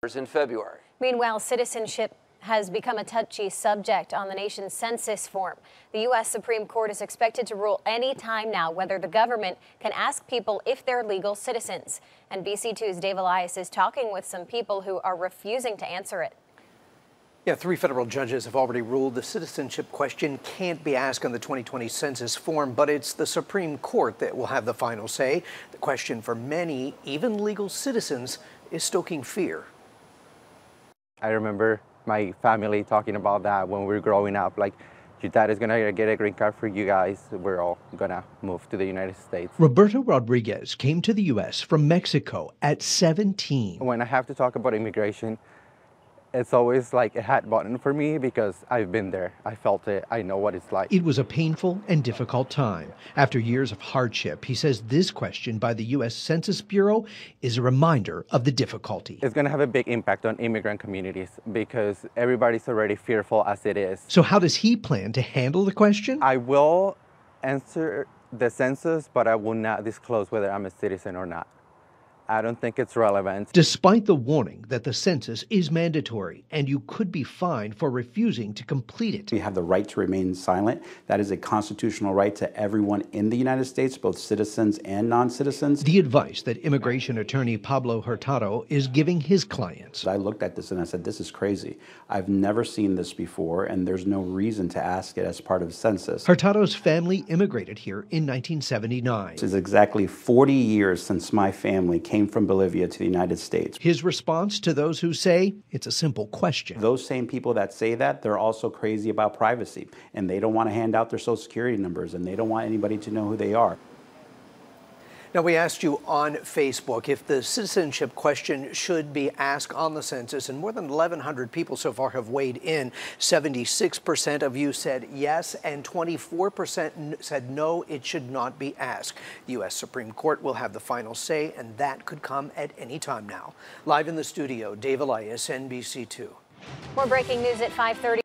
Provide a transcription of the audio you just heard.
in February. Meanwhile, citizenship has become a touchy subject on the nation's census form. The U.S. Supreme Court is expected to rule any time now whether the government can ask people if they're legal citizens. And BC2's Dave Elias is talking with some people who are refusing to answer it. Yeah, 3 federal judges have already ruled the citizenship question can't be asked on the 2020 census form, but it's the Supreme Court that will have the final say. The question for many, even legal citizens, is stoking fear. I remember my family talking about that when we were growing up, like, your dad is gonna get a green card for you guys. We're all gonna move to the United States. Roberto Rodriguez came to the U.S. from Mexico at 17. When I have to talk about immigration, it's always like a hot button for me because I've been there. I felt it. I know what it's like. It was a painful and difficult time. After years of hardship, he says this question by the U.S. Census Bureau is a reminder of the difficulty. It's going to have a big impact on immigrant communities because everybody's already fearful as it is. So how does he plan to handle the question? I will answer the census, but I will not disclose whether I'm a citizen or not. I don't think it's relevant. Despite the warning that the census is mandatory and you could be fined for refusing to complete it. We have the right to remain silent. That is a constitutional right to everyone in the United States, both citizens and non-citizens. The advice that immigration attorney Pablo Hurtado is giving his clients. I looked at this and I said, this is crazy. I've never seen this before, and there's no reason to ask it as part of census. Hurtado's family immigrated here in 1979. This is exactly 40 years since my family came from Bolivia to the United States. His response to those who say it's a simple question. Those same people that say that, they're also crazy about privacy, and they don't want to hand out their social security numbers, and they don't want anybody to know who they are. Now, we asked you on Facebook if the citizenship question should be asked on the census, and more than 1,100 people so far have weighed in. 76% of you said yes, and 24% said no, it should not be asked. The U.S. Supreme Court will have the final say, and that could come at any time now. Live in the studio, Dave Elias, NBC2. More breaking news at 5:30.